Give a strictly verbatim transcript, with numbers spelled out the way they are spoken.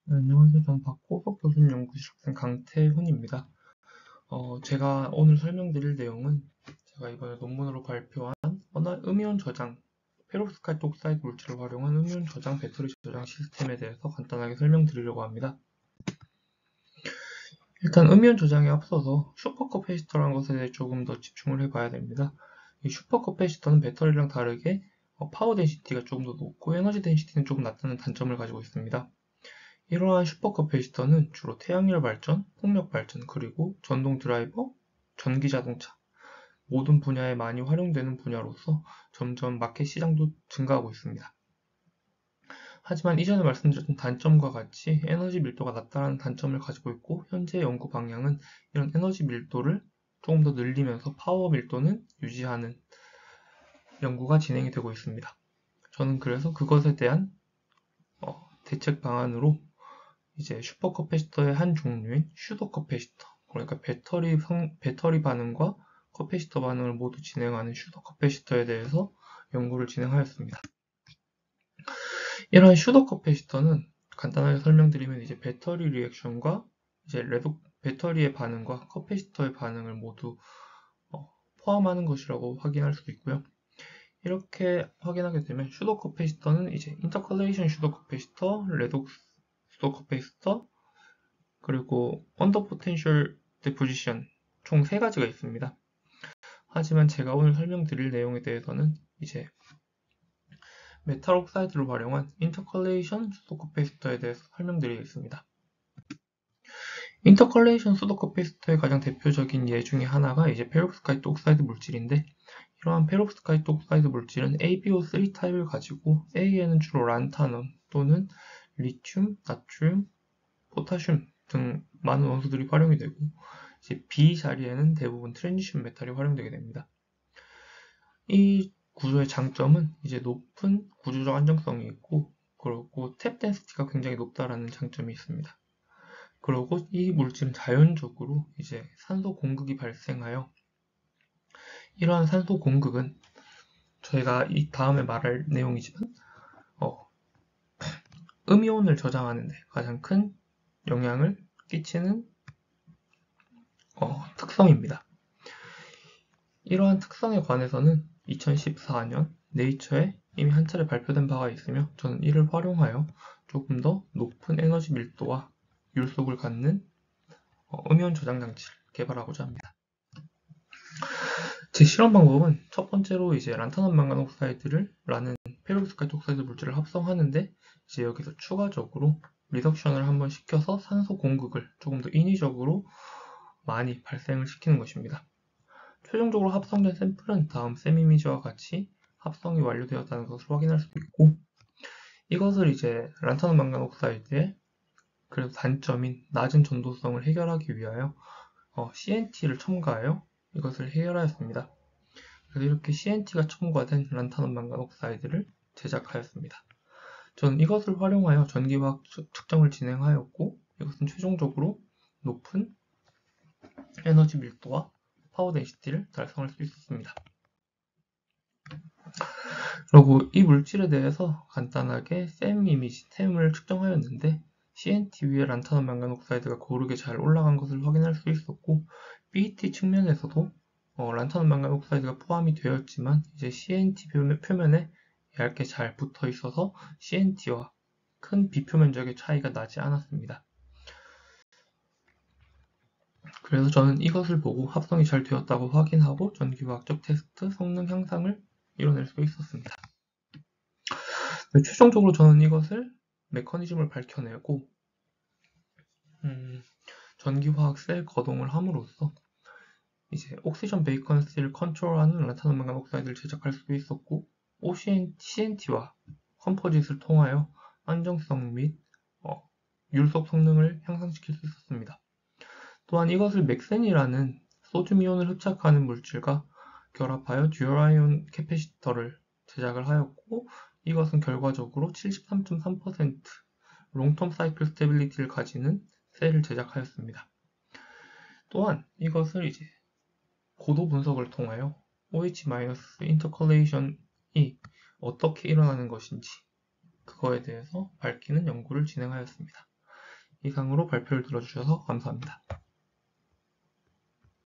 네, 안녕하세요. 저는 박호석 교수님 연구실 학생 강태훈입니다. 어, 제가 오늘 설명드릴 내용은 제가 이번에 논문으로 발표한 언어 음이온 저장, 페로스카이트 옥사이드 물질을 활용한 음이온 저장 배터리 저장 시스템에 대해서 간단하게 설명드리려고 합니다. 일단 음이온 저장에 앞서서 슈퍼커패시터라는 것에 대해 조금 더 집중을 해봐야 됩니다. 이 슈퍼커패시터는 배터리랑 다르게 파워 덴시티가 조금 더 높고 에너지 덴시티는 조금 낮다는 단점을 가지고 있습니다. 이러한 슈퍼커패시터는 주로 태양열 발전, 풍력 발전, 그리고 전동 드라이버, 전기 자동차 모든 분야에 많이 활용되는 분야로서 점점 마켓 시장도 증가하고 있습니다. 하지만 이전에 말씀드렸던 단점과 같이 에너지 밀도가 낮다는 단점을 가지고 있고 현재 연구 방향은 이런 에너지 밀도를 조금 더 늘리면서 파워 밀도는 유지하는 연구가 진행이 되고 있습니다. 저는 그래서 그것에 대한 어, 대책 방안으로 이제 슈퍼커패시터의 한 종류인 슈더커패시터, 그러니까 배터리 성, 배터리 반응과 커패시터 반응을 모두 진행하는 슈더커패시터에 대해서 연구를 진행하였습니다. 이러한 슈더커패시터는 간단하게 설명드리면 이제 배터리 리액션과 이제 레도, 배터리의 반응과 커패시터의 반응을 모두 어, 포함하는 것이라고 확인할 수 있고요. 이렇게 확인하게 되면 슈더커패시터는 이제 인터컬레이션 슈더커패시터, 레독스 슈더커패시터, 그리고 언더 포텐셜 데포지션 총 세 가지가 있습니다. 하지만 제가 오늘 설명드릴 내용에 대해서는 이제 메탈 옥사이드를 활용한 인터컬레이션 수도커패시터에 대해서 설명드리겠습니다. 인터컬레이션 수도커패시터의 가장 대표적인 예 중에 하나가 이제 페롭스카이트 옥사이드 물질인데, 이러한 페롭스카이트 옥사이드 물질은 에이 비 오 쓰리 타입을 가지고 A에는 주로 란타늄 또는 리튬, 나트륨, 포타슘 등 많은 원소들이 활용이 되고, 이제 B 자리에는 대부분 트랜지션 메탈이 활용되게 됩니다. 이 구조의 장점은 이제 높은 구조적 안정성이 있고, 그리고 탭 덴시티가 굉장히 높다라는 장점이 있습니다. 그리고 이 물질은 자연적으로 이제 산소 공급이 발생하여, 이러한 산소 공급은 저희가 이 다음에 말할 내용이지만 어, 음이온을 저장하는 데 가장 큰 영향을 끼치는 어, 특성입니다. 이러한 특성에 관해서는 이천십사 년 네이처에 이미 한 차례 발표된 바가 있으며, 저는 이를 활용하여 조금 더 높은 에너지 밀도와 율속을 갖는 음이온 저장 장치를 개발하고자 합니다. 제 실험 방법은 첫 번째로 이제 란타늄 망간 옥사이드를 라는 페로스카이트 옥사이드 물질을 합성하는데, 이제 여기서 추가적으로 리덕션을 한번 시켜서 산소 공급을 조금 더 인위적으로 많이 발생을 시키는 것입니다. 최종적으로 합성된 샘플은 다음 샘 이미지와 같이 합성이 완료되었다는 것을 확인할 수 있고, 이것을 이제 란타늄 망간 옥사이드의 그래도 단점인 낮은 전도성을 해결하기 위하여 어, 씨 엔 티를 첨가하여 이것을 해결하였습니다. 그래서 이렇게 씨 엔 티가 첨가된 란타늄 망간 옥사이드를 제작하였습니다. 저는 이것을 활용하여 전기화학 측정을 진행하였고, 이것은 최종적으로 높은 에너지 밀도와 파워 덴시티를 달성할 수 있었습니다. 그리고 이 물질에 대해서 간단하게 샘 이미지, 템을 측정하였는데 씨 엔 티 위에 란타늄 망간 옥사이드가 고르게 잘 올라간 것을 확인할 수 있었고, 비 이 티 측면에서도 어, 란타늄 망간 옥사이드가 포함이 되었지만 이제 씨 엔 티 표면에 얇게 잘 붙어 있어서 씨 엔 티와 큰 비표면적의 차이가 나지 않았습니다. 그래서 저는 이것을 보고 합성이 잘 되었다고 확인하고 전기화학적 테스트 성능 향상을 이뤄낼 수 있었습니다. 최종적으로 저는 이것을 메커니즘을 밝혀내고 음, 전기화학 셀 거동을 함으로써 이제 옥시전 베이컨스를 컨트롤하는 란타늄 망간 옥사이드를 제작할 수 있었고, 씨 엔 티와 컴포짓을 통하여 안정성 및 어, 율속 성능을 향상시킬 수 있었습니다. 또한 이것을 맥센이라는 소듐 이온을 흡착하는 물질과 결합하여 듀얼 아이온 캐패시터를 제작을 하였고, 이것은 결과적으로 칠십삼 점 삼 퍼센트 롱텀 사이클 스테빌리티를 가지는 셀을 제작하였습니다. 또한 이것을 이제 고도 분석을 통하여 오 에이치 인터컬레이션이 어떻게 일어나는 것인지 그거에 대해서 밝히는 연구를 진행하였습니다. 이상으로 발표를 들어주셔서 감사합니다.